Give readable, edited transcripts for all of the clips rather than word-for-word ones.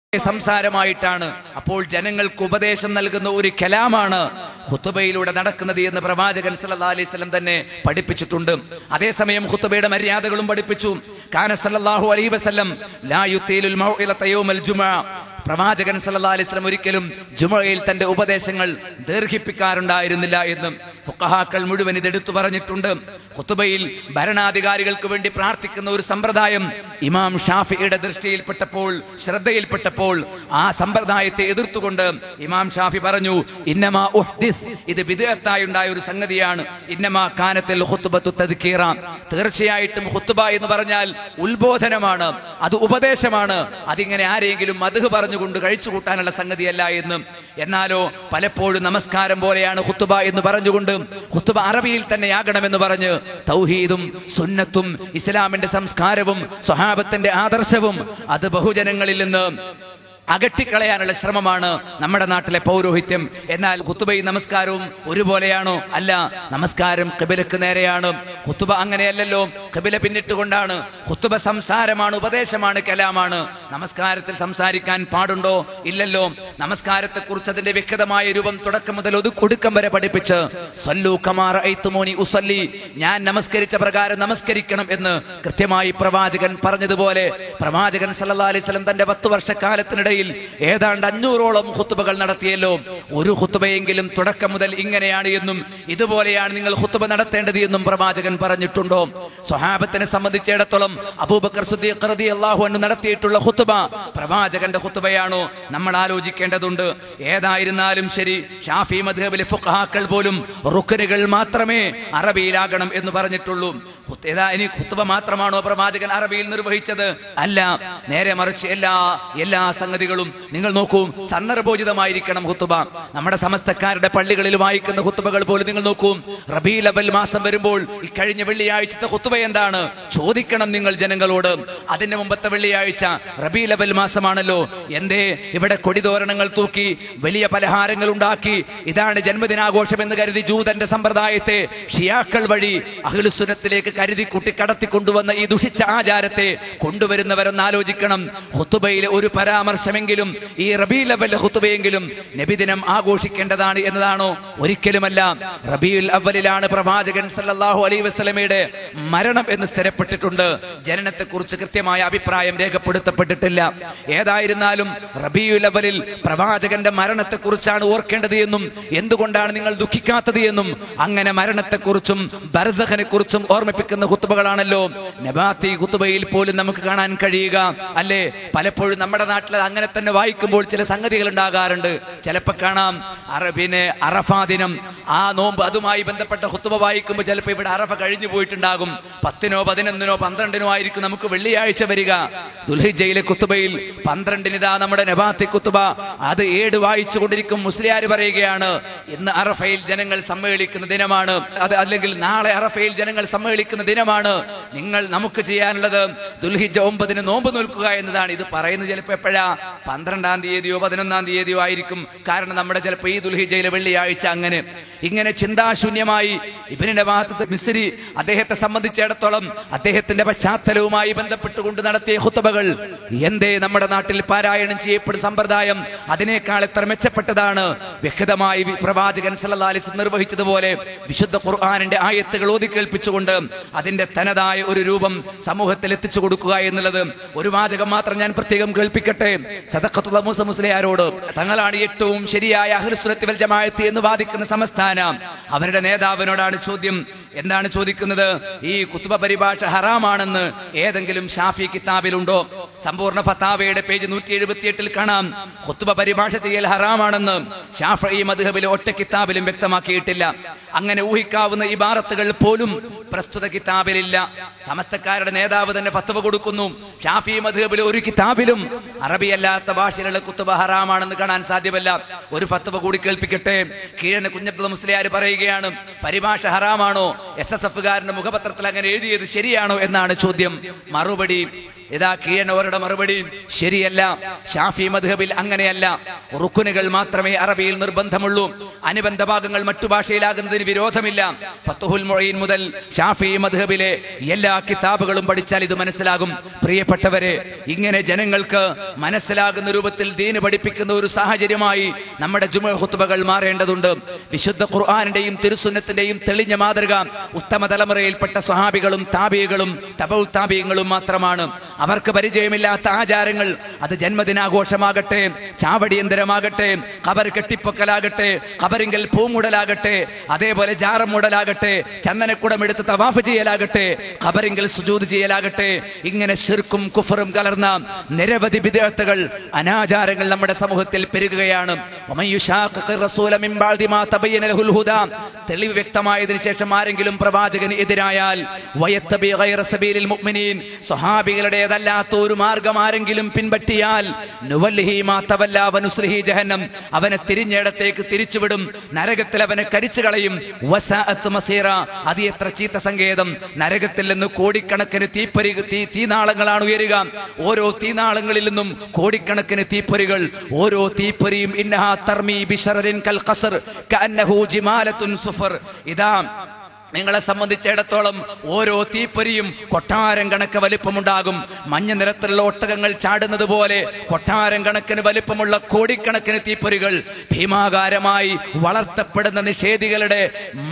സംസാരമായിട്ടാണ്. അപ്പോൾ ജനങ്ങൾക്ക് ഉപദേശം നൽകുന്ന ഒരു കലാമാണ് ഖുതുബയിലൂടെ നടക്കുന്നത് എന്ന് പ്രവാചകൻ സല്ലല്ലാഹു അലൈഹി വസല്ലം തന്നെ പഠിപ്പിച്ചിട്ടുണ്ട്. അതേസമയം ഖുതുബയുടെ മര്യാദകളും പഠിപ്പിച്ചു. കാന സല്ലല്ലാഹു അലൈഹി വസല്ലം ലാ യുതീലുൽ മൗഇലത യൗമൽ ജുമുഅ. പ്രവാചകൻ സല്ലല്ലാഹു അലൈഹി വസല്ലം ഒരിക്കലും ജുമുഅയിൽ തന്റെ ഉപദേശങ്ങൾ ദീർഘിപ്പിക്കാറുണ്ടായിരുന്നില്ല എന്ന് ഫുഖഹാക്കൾ മുഴുവൻ ഇതെടുത്തു പറഞ്ഞിട്ടുണ്ട്. ഖുതുബയിൽ ഭരണാധികാരികൾക്ക് വേണ്ടി പ്രാർത്ഥിക്കുന്ന ഒരു സമ്പ്രദായം ഇമാം ഷാഫിയുടെ ദൃഷ്ടിയിൽപ്പെട്ടപ്പോൾ, ശ്രദ്ധയിൽപ്പെട്ടപ്പോൾ ആ സമ്പ്രദായത്തെ എതിർത്തുകൊണ്ട് ഇമാം ഷാഫി പറഞ്ഞു, ഇന്നമാ ഉഹ്ദിസ്, ഇത് ബിദ്അത്തായി ഉണ്ടായ ഒരു സംഗതിയാണ്. ഇന്നമാ കാനത്തുൽ ഖുത്ബത്തു തദ്കീറ, തീർച്ചയായിട്ടും ഖുത്ബ എന്ന് പറഞ്ഞാൽ ഉത്ബോധനമാണ്, അത് ഉപദേശമാണ്. അതിങ്ങനെ ആരെങ്കിലും മദ്ഹ് പറഞ്ഞുകൊണ്ട് കഴിച്ചു കൂട്ടാനുള്ള സംഗതിയല്ല എന്ന്. എന്നാലോ പലപ്പോഴും നമസ്കാരം പോലെയാണ് ഖുത്ബ എന്ന് പറഞ്ഞുകൊണ്ട് ഖുത്ബ അറബിയിൽ തന്നെയാകണമെന്ന് പറഞ്ഞ് തൗഹീദും സുന്നത്തും ഇസ്ലാമിന്റെ സംസ്കാരവും സ്വഹാബത്തിന്റെ ആദർശവും അത് ബഹുജനങ്ങളിൽ നിന്ന് അകറ്റിക്കളയാനുള്ള ശ്രമമാണ് നമ്മുടെ നാട്ടിലെ പൗരോഹിത്യം. എന്നാൽ ഖുതുബയും നമസ്കാരവും ഒരുപോലെയാണോ? അല്ല. നമസ്കാരം ഖിബലക്ക് നേരെയാണ്, ഖുതുബ അങ്ങനെയല്ലല്ലോ. ഖിബല പിന്നിട്ടുകൊണ്ടാണ്. ഖുതുബ സംസാരമാണ്, ഉപദേശമാണ്, കലാമാണ്. നമസ്കാരത്തിൽ സംസാരിക്കാൻ പാടുണ്ടോ? ഇല്ലല്ലോ. നമസ്കാരത്തെ കുറിച്ച് അതിന്റെ വ്യക്തമായ രൂപം തുടക്കം മുതൽ ഒടുക്കം വരെ പഠിപ്പിച്ച് സല്ലു കമാ റഅയ്തുമൂനി ഉസല്ലി, ഞാൻ നമസ്കരിച്ച പ്രകാരം നമസ്കരിക്കണം എന്ന് കൃത്യമായി പ്രവാചകൻ പറഞ്ഞതുപോലെ പ്രവാചകൻ സല്ലല്ലാഹു അലൈഹി വസല്ലം തന്റെ 10 വർഷക്കാലത്തിനിടയിൽ ഏതാണ്ട് 500ഓളം ഖുതുബകൾ നടത്തിയല്ലോ. ഒരു ഖുതുബയെങ്കിലും തുടക്കം മുതൽ ഇങ്ങനെയാണ് എന്നും ഇതുപോലെയാണ് നിങ്ങൾ ഖുതുബ നടത്തേണ്ടത് എന്നും പ്രവാചകൻ പറഞ്ഞിട്ടുണ്ടോ? സ്വഹാബത്തിനെ സംബന്ധിച്ചിടത്തോളം അബൂബക്കർ സിദ്ദീഖ് റളിയല്ലാഹു അൻഹു നടത്തിയിട്ടുള്ള ഖുതുബ പ്രവാചകന്റെ ഖുതുബയാണോ? നമ്മൾ ആലോചിക്കേണ്ടതുണ്ട്. ഏതായിരുന്നാലും ശരി, ഷാഫി മദ്ഹബിലെ ഫുഖഹാക്കൾ പോലും റുക്നുകൾ മാത്രമേ അറബിയിലാകണം എന്ന് പറഞ്ഞിട്ടുള്ളൂ. ഇനി ഖുതുബ മാത്രമാണോ പ്രവാചകൻ അറബിയിൽ നിർവഹിച്ചത്? അല്ല. നേരെ മറിച്ച് എല്ലാ സംഗതികളും നിങ്ങൾ നോക്കൂ, സന്ദർഭോചിതമായിരിക്കണം ഖുതുബ. നമ്മുടെ സമസ്തക്കാരുടെ പള്ളികളിൽ വായിക്കുന്ന ഖുതുബകൾ പോലും നിങ്ങൾ നോക്കൂ. റബീഉൽ അവ്വൽ മാസം വരുമ്പോൾ ഈ കഴിഞ്ഞ വെള്ളിയാഴ്ചത്തെ ഖുതുബ എന്താണ് ചോദിക്കണം നിങ്ങൾ ജനങ്ങളോട്. അതിന്റെ മുമ്പത്തെ വെള്ളിയാഴ്ച റബീഉൽ അവ്വൽ മാസമാണല്ലോ. എന്തേ ഇവിടെ കൊടിതോരണങ്ങൾ തൂക്കി വലിയ പലഹാരങ്ങൾ ഉണ്ടാക്കി ഇതാണ് ജന്മദിനാഘോഷം എന്ന് കരുതി ജൂതന്റെ സമ്പ്രദായത്തെ ഷിയാക്കൾ വഴി അഹ്ലുസുന്നത്തിലേക്ക് കരുതി കുട്ടി കടത്തിക്കൊണ്ടുവന്ന ഈ ദുഷിച്ച ആചാരത്തെ കൊണ്ടുവരുന്നവരൊന്ന് ആലോചിക്കണം. ഖുതുബയിലെ ഒരു പരാമർശമെങ്കിലും, ഈ റബീഉൽ അവ്വൽ ഖുതുബയെങ്കിലും നബിദിനം ആഘോഷിക്കേണ്ടതാണ് എന്നതാണോ? ഒരിക്കലുമല്ല. റബീഉൽ അവ്വലിലാണ് പ്രവാചകൻ സല്ലല്ലാഹു അലൈഹി വസല്ലമയുടെ മരണം എന്ന് സ്ഥിരപ്പെട്ടിട്ടുണ്ട്. ജനനത്തെ കുറിച്ച് കൃത്യമായ അഭിപ്രായം രേഖപ്പെടുത്തപ്പെട്ടിട്ടില്ല. ഏതായിരുന്നാലും റബീഉൽ അവ്വലിൽ പ്രവാചകന്റെ മരണത്തെ കുറിച്ചാണ് ഓർക്കേണ്ടത് എന്നും എന്തുകൊണ്ടാണ് നിങ്ങൾ ദുഃഖിക്കാത്തത് എന്നും അങ്ങനെ മരണത്തെക്കുറിച്ചും ബർസഖിനെ കുറിച്ചും ഓർമ്മിപ്പിക്കുന്ന ഖുതുബകളാണല്ലോ നബാത്തി ഖുതുബയിൽ പോലും നമുക്ക് കാണാൻ കഴിയുക, അല്ലേ? പലപ്പോഴും നമ്മുടെ നാട്ടിൽ അങ്ങനെ തന്നെ വായിക്കുമ്പോൾ ചില സംഗതികൾ ഉണ്ടാകാറുണ്ട്. ചിലപ്പോൾ കാണാം അറഫാ ദിനം, ആ നോമ്പ്, അതുമായി ബന്ധപ്പെട്ട ഖുതുബ വായിക്കുമ്പോൾ ചിലപ്പോൾ ഇവിടെ അറഫ കഴിഞ്ഞു പോയിട്ടുണ്ടാകും. 10നോ 11നോ 12നോ ആയിരിക്കും നമുക്ക് വെള്ളിയാഴ്ച വരിക. ദുൽഹിജ്ജയിലെ ഖുതുബയിൽ 12-ന് ഇതാ നമ്മുടെ നബാത്തി ഖുതുബ, അത് 7 വായിച്ചു കൊണ്ടിരിക്കും. മുസ്ലിയാർ പറയുകയാണ്, ഇന്ന് അറഫയിൽ ജനങ്ങൾ സമ്മേളിക്കുന്ന ദിനമാണ്, അത് അല്ലെങ്കിൽ നാളെ അറഫയിൽ ജനങ്ങൾ സമ്മേളിക്കുന്ന ദിനമാണ്. നമുക്ക് ചെയ്യാനുള്ളത് ദുൽഹിജ്ജ 9-ന് നോമ്പ് നിൽക്കുക എന്നതാണ്. ഇത് പറയുന്നത് ചിലപ്പോൾ എപ്പോഴാ? 12-ാം തീയതിയോ 11-ാം തീയതിയോ ആയിരിക്കും. കാരണം നമ്മുടെ ചിലപ്പോൾ ഈ ദുൽഹിജ്ജയിലെ വെള്ളിയാഴ്ച ഇങ്ങനെ ചിന്താശൂന്യമായി ഇബ്നു നവാത്ത് മിസ്രി അദ്ദേഹത്തെ സംബന്ധിച്ചിടത്തോളം അദ്ദേഹത്തിന്റെ പശ്ചാത്തലവുമായി ബന്ധപ്പെട്ടുകൊണ്ട് നടത്തിയ ഖുതുബകൾ എന്തേ നമ്മുടെ നാട്ടിൽ പാരായണം ചെയ്യപ്പെടുന്ന സമ്പ്രദായം അതിനേക്കാൾ എത്ര മെച്ചപ്പെട്ടതാണ്. വ്യക്തമായി പ്രവാചകൻ സല്ലല്ലാഹു അലൈഹി വസല്ലം നിർവഹിച്ചതുപോലെ വിശുദ്ധ ഖുർആനിന്റെ ആയത്തുകൾ ഓതി കേൾപ്പിച്ചുകൊണ്ട് അതിന്റെ തനതായ ഒരു രൂപം സമൂഹത്തിൽ എത്തിച്ചു കൊടുക്കുക എന്നുള്ളത്. ഒരു വാചകം മാത്രം ഞാൻ പ്രത്യേകം കേൾപ്പിക്കട്ടെ. സദഖത്തുൽ മൂസ മുസ്ലിയാരോട്, തങ്ങളാണ് ഏറ്റവും ശരിയായ അഹ്ലുസുന്നത്തി വൽ ജമാഅത്ത് എന്ന് വാദിക്കുന്ന സമസ്താന അവരുടെ നേതാവിനോടാണ് ചോദ്യം. എന്താണ് ചോദിക്കുന്നത്? ഈ ഖുതുബ പരിഭാഷ ഹറാമാണെന്ന് ഏതെങ്കിലും ഷാഫി കിതാബിലുണ്ടോ? സമ്പൂർണ്ണ ഫതാവയുടെ പേജ് 178-ൽ കാണാം ഖുതുബ പരിഭാഷ ചെയ്യൽ ഹറാമാണെന്ന്. ഷാഫഈ മദ്ഹബിലെ ഒറ്റ കിതാബിലും വ്യക്തമാക്കിയിട്ടില്ല. അങ്ങനെ ഊഹിക്കാവുന്ന ഇബാറത്തുകൾ പോലും പ്രസ്തുത കിതാബിലില്ല. സമസ്തക്കാരുടെ നേതാവ് തന്നെ ഫത്വ കൊടുക്കുന്നു. ഷാഫി മദ്ഹബിലെ ഒരു കിതാബിലും അറബിയല്ലാത്ത ഭാഷയിലുള്ള ഖുതുബ ഹറാമാണെന്ന് കാണാൻ സാധ്യമല്ല. ഒരു ഫത്വ കൂടി കേൾപ്പിക്കട്ടെ. കീഴന് കുഞ്ഞബ്ദുള്ള മുസ്ലിയാർ പറയുകയാണ്, പരിഭാഷ ഹറാമാണോ? SSF കാരന്റെ മുഖപത്രത്തിൽ അങ്ങനെ എഴുതിയത് ശരിയാണോ എന്നാണ് ചോദ്യം. മറുപടി, ഇതാ കീഴനവരുടെ മറുപടി ശരിയല്ല, ഷാഫി മദ്ഹബിൽ അങ്ങനെയല്ല. റുക്കുനുകൾ മാത്രമേ അറബിയിൽ നിർബന്ധമുള്ളൂ, അനുബന്ധ ഭാഗങ്ങൾ മറ്റു ഭാഷയിലാകുന്നതിന് വിരോധമില്ല. ഫത്ഹുൽ മുഈൻ മുതൽ ഷാഫി മദ്ഹബിലെ എല്ലാ കിതാബുകളും പഠിച്ചാൽ ഇത് മനസ്സിലാകും. പ്രിയപ്പെട്ടവരെ, ഇങ്ങനെ ജനങ്ങൾക്ക് മനസ്സിലാകുന്ന രൂപത്തിൽ ദീന് പഠിപ്പിക്കുന്ന ഒരു സാഹചര്യമായി നമ്മുടെ ജുമുഅ ഖുത്ബകൾ മാറേണ്ടതുണ്ട്. വിശുദ്ധ ഖുർആനിന്റെയും തിരുസുന്നത്തിന്റെയും തെളിഞ്ഞ മാതൃക ഉത്തമ തലമുറയിൽപ്പെട്ട സ്വഹാബികളും താബികളും തബഉ താബികളും മാത്രമാണ്. അവർക്ക് പരിചയമില്ലാത്ത ആചാരങ്ങൾ, അത് ജന്മദിനാഘോഷമാകട്ടെ, ചാവടിയന്തരമാകട്ടെ, ഖബർ കെട്ടിപ്പൊക്കലാകട്ടെ, ഖബറിങ്കൽ പൂമുടലാകട്ടെ, അതേപോലെ ജാറം മുടലാകട്ടെ, ചന്ദനക്കുടമെടുത്ത് തവാഫ് ചെയ്യലാകട്ടെ, ഖബറിങ്കൽ സുജൂദ് ചെയ്യലാകട്ടെ, ഇങ്ങനെ ശിർക്കും കുഫറും കലർന്ന നിരവധി ബിദ്അത്തുകൾ, അനാചാരങ്ങൾ നമ്മുടെ സമൂഹത്തിൽ പെരുകുകയാണ്. തെളിവ് വ്യക്തമായതിനു ശേഷം ആരെങ്കിലും പ്രവാചകന് എതിരായാൽ സ്വഹാബികളുടേതല്ലാത്ത ഒരു മാർഗം ആരെങ്കിലും പിൻപറ്റിയാൽ അവനെ തിരിഞ്ഞിടത്തേക്ക് തിരിച്ചുവിടും, നരകത്തിൽ അവനെ കരിച്ചു കളയും. അത് എത്ര ചീത്ത സങ്കേതം! നരകത്തിൽ നിന്ന് കോടിക്കണക്കിന് തീനാളങ്ങളാണ് ഉയരുക. ഓരോ തീനാളങ്ങളിൽ നിന്നും കോടിക്കണക്കിന് തീപ്പൊരികൾ. ഓരോ തീപ്പൊരിയും ഇന്നഹാ തർമീ ബിശറരിൻ കൽ ഖസ്ർ കഅന്നഹു ജിമാലത്തുൻ സുഫർ. ഇതാ നിങ്ങളെ സംബന്ധിച്ചിടത്തോളം ഓരോ തീപ്പൊരിയും കൊട്ടാരം കണക്ക് വലിപ്പമുണ്ടാകും. മഞ്ഞ നിറത്തിലുള്ള ഒട്ടകങ്ങൾ ചാടുന്നത് പോലെ കൊട്ടാരം കണക്കിന് വലിപ്പമുള്ള കോടിക്കണക്കിന് തീപ്പൊരികൾ ഭീമാകാരമായി വളർത്തപ്പെടുന്ന നിഷേധികളുടെ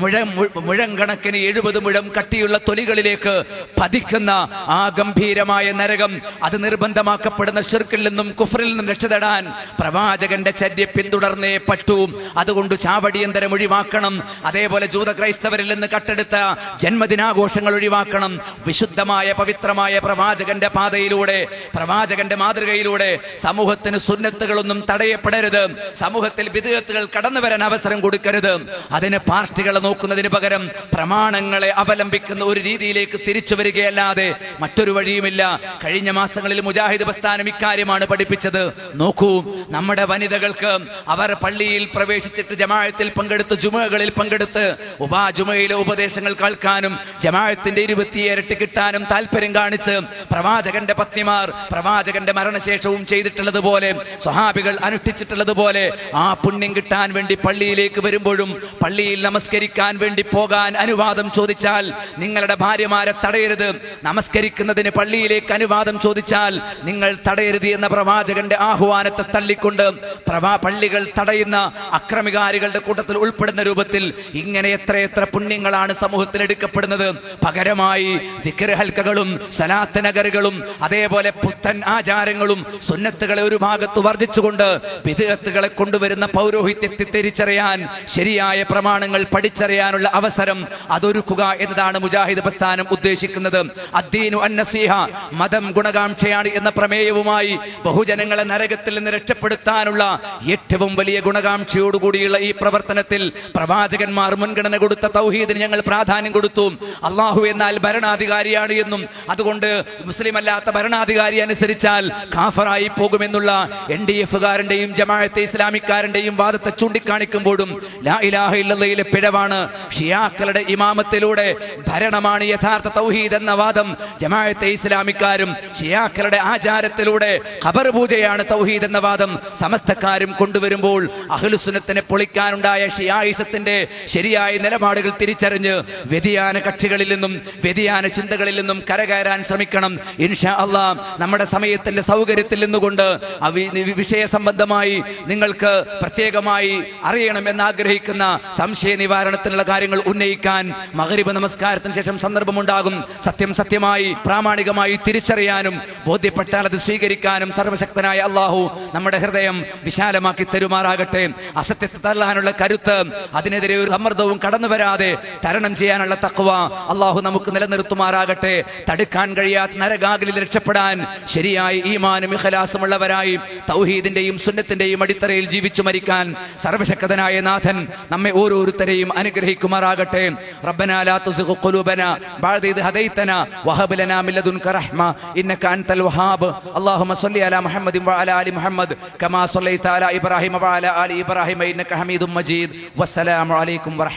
മുഴം കണക്കിന് 70 മുഴം കട്ടിയുള്ള തൊലികളിലേക്ക് പതിക്കുന്ന ആ ഗംഭീരമായ നരകം, അത് നിർബന്ധമാക്കപ്പെടുന്ന ശിർക്കിൽ നിന്നും കുഫറിൽ നിന്നും രക്ഷപ്പെടാൻ പ്രവാചകന്റെ ചര്യ പിന്തുടർന്നേ പറ്റൂ. അതുകൊണ്ട് ചാവടിയന്തരം ഒഴിവാക്കണം. അതേപോലെ ജൂത ക്രൈസ്തവരിൽ നിന്ന് കട്ടെടുത്ത ജന്മദിനാഘോഷങ്ങൾ ഒഴിവാക്കണം. വിശുദ്ധമായ പവിത്രമായ പ്രവാചകന്റെ പാതയിലൂടെ, പ്രവാചകന്റെ മാതൃകയിലൂടെ സമൂഹത്തിന് സുന്നത്തുകളൊന്നും തടയപ്പെടരുത്. സമൂഹത്തിൽ ബിദ്അത്തുകൾ കടന്നു വരാൻ അവസരം കൊടുക്കരുത്. അതിന് പാർട്ടികളെ നോക്കുന്നതിന് പകരം പ്രമാണങ്ങളെ അവലംബിക്കുന്ന ഒരു രീതിയിലേക്ക് തിരിച്ചു വരികയല്ലാതെ മറ്റൊരു വഴിയുമില്ല. കഴിഞ്ഞ മാസങ്ങളിൽ മുജാഹിദ് പ്രസ്ഥാനം ഇക്കാര്യമാണ് പഠിപ്പിച്ചത്. നോക്കൂ, നമ്മുടെ വനിതകൾക്ക് അവർ പള്ളിയിൽ പ്രവേശിച്ചിട്ട് ജമാഅത്തിൽ പങ്കെടുത്ത് ജുമുഅകളിൽ പങ്കെടുത്ത് ജുമുഅയിലെ ഉപദേശങ്ങൾ കേൾക്കാനും ജമാഅത്തിന്റെ 20 ഇരട്ടി കിട്ടാനും താല്പര്യം കാണിച്ച് പ്രവാചകന്റെ പത്നിമാർ പ്രവാചകന്റെ മരണശേഷവും ചെയ്തിട്ടുള്ളതുപോലെ, സ്വഹാബികൾ അനുഷ്ഠിച്ചിട്ടുള്ളതുപോലെ ആ പുണ്യം കിട്ടാൻ വേണ്ടി പള്ളിയിലേക്ക് വരുമ്പോഴും പള്ളിയിൽ നമസ്കരിക്കാൻ വേണ്ടി പോകാൻ അനുവാദം ചോദിച്ചാൽ നിങ്ങളുടെ ഭാര്യമാരെ തടയരുത്. നമസ്കരിക്കുന്നതിന് പള്ളിയിലേക്ക് അനുവാദം ചോദിച്ചാൽ നിങ്ങൾ തടയരുത് എന്ന പ്രവാചകന്റെ ആഹ്വാനത്തെ തള്ളിക്കൊണ്ട് പള്ളികൾ തടയുന്ന അക്രമികാരികളുടെ കൂട്ടത്തിൽ ഉൾപ്പെടുന്ന രൂപത്തിൽ ഇങ്ങനെ എത്രയെത്ര പുണ്യങ്ങളാണ് സമൂഹത്തിൽ എടുക്കപ്പെടുന്നത്. പകരമായി ദിക്ർ ഹൽക്കകളും സലാത്ത് നഗറുകളും അതേപോലെ പുത്തൻ ആചാരങ്ങളും സുന്നത്തുകളെ ഒരു ഭാഗത്ത് വർദ്ധിച്ചുകൊണ്ട് ബിദ്അത്തുകളെ കൊണ്ടുവരുന്ന പൗരോഹിത്യത്തെ തിരിച്ചറിയാൻ, ശരിയായ പ്രമാണങ്ങൾ പഠിച്ചറിയാനുള്ള അവസരം അതൊരുക്കുക എന്നതാണ് മുജാഹിദ് പ്രസ്ഥാനം ഉദ്ദേശിക്കുന്നത്. അദ്ദീനു അന്നസീഹ, മതം ഗുണകാംക്ഷയാണ് എന്ന പ്രമേയവുമായി ബഹുജനങ്ങളെ നരകത്തിൽ നിന്ന് രക്ഷപ്പെടുത്താനുള്ള ഏറ്റവും വലിയ ഗുണകാംക്ഷയോടുകൂടിയുള്ള ഈ പ്രവർത്തനത്തിൽ പ്രവാചകന്മാർ മുൻഗണന കൊടുത്ത തൗഹീദിന് ഞങ്ങൾ പ്രാധാന്യം കൊടുത്തു. അള്ളാഹു എന്നാൽ ഭരണാധികാരിയാണ് എന്നും അതുകൊണ്ട് മുസ്ലിം അല്ലാത്ത ഭരണാധികാരി അനുസരിച്ചാൽ കാഫറായി പോകുമെന്നുള്ള NDF-കാരന്റെയും ജമാഅത്തെ ഇസ്ലാമിക്കാരന്റെയും വാദത്തെ ചൂണ്ടിക്കാണിക്കുമ്പോഴും ലാ ഇലാഹ ഇല്ലല്ലാഹിലെ പിഴവാണ്. ഷിയാക്കളുടെ ഇമാമത്തിലൂടെ ഭരണമാണ് യഥാർത്ഥ തൗഹീദ് എന്ന വാദം ജമാഅത്തെ ഇസ്ലാമിക്കാരും ഷിയാക്കളുടെ ആചാരത്തിലൂടെ ഖബർ പൂജയാണ് തൗഹീദ് എന്ന വാദം സമസ്തക്കാരും കൊണ്ടുവരുമ്പോൾ അഹ്ലുസുന്നത്തിനെ പൊളിക്കാനുണ്ടായ ഷിയായിസത്തിന്റെ ശരിയായ നിലപാടുകൾ തിരിച്ചറിഞ്ഞ് വ്യതിയാന കക്ഷികളിൽ നിന്നും വ്യതിയാന ചിന്തകളിൽ നിന്നും കരകയറാൻ ശ്രമിക്കണം. ഇൻഷാ അല്ലാഹ് നമ്മുടെ സമയത്തിന്റെ സൗകര്യത്തിൽ നിന്നുകൊണ്ട് വിഷയ സംബന്ധമായി നിങ്ങൾക്ക് പ്രത്യേകമായി അറിയണം എന്നാഗ്രഹിക്കുന്ന സംശയ നിവാരണത്തിനുള്ള കാര്യങ്ങൾ ഉന്നയിക്കാൻ മഗ്രിബ് നമസ്കാരത്തിന് ശേഷം സന്ദർഭമുണ്ടാകും. സത്യമായി പ്രാമാണികമായി തിരിച്ചറിയാനും ബോധ്യപ്പെട്ടാൽ അത് സ്വീകരിക്കാനും സർവശക്തനായ അള്ളാഹു നമ്മുടെ ഹൃദയം വിശാലമാക്കി തരുമാറാകട്ടെ. അസത്യത്തെ തള്ളാനുള്ള കരുത്ത്, അതിനെതിരെ ഒരു സമ്മർദ്ദവും കടന്നു വരാതെ തരണം ചെയ്യാനുള്ള തഖ്വ അള്ളാഹു നമുക്ക് നിലനിർത്തുമാറാകട്ടെ. തടുക്കാൻ കഴിയാത്ത നരകാഗ്നിയിൽ രക്ഷപ്പെടാൻ ശരിയായ ഈമാനും ഇഖ്ലാസുമുള്ളവരായി തൗഹീദിന്റെയും സുന്നത്തിന്റെയും അടിത്തറയിൽ ജീവിച്ചു മരിക്കാൻ സർവശക്തനായ നാഥൻ നമ്മെ ഓരോരുത്തരെയും അനുഗ്രഹിക്കുമാറാകട്ടെ. റബ്ബനാ ലാ തുസിഗ് ഖുലൂബനാ ബഅദ ഇദ് ഹദൈതനാ വഹബ് ലനാ മിൻ ലദുൻക റഹ്മ ഇന്നക അൻതൽ വഹാബ്. അല്ലാഹുമ്മ സ്വല്ലി അലാ മുഹമ്മദിൻ വഅലാ ആലി മുഹമ്മദ് കമാ സ്വല്ലൈത അലാ ഇബ്രാഹിം വഅലാ ആലി ഇബ്രാഹിം ഇന്നക ഹമീദും മജീദ്. വസ്സലാമു അലൈക്കും വറഹ്മത്തുള്ളാഹി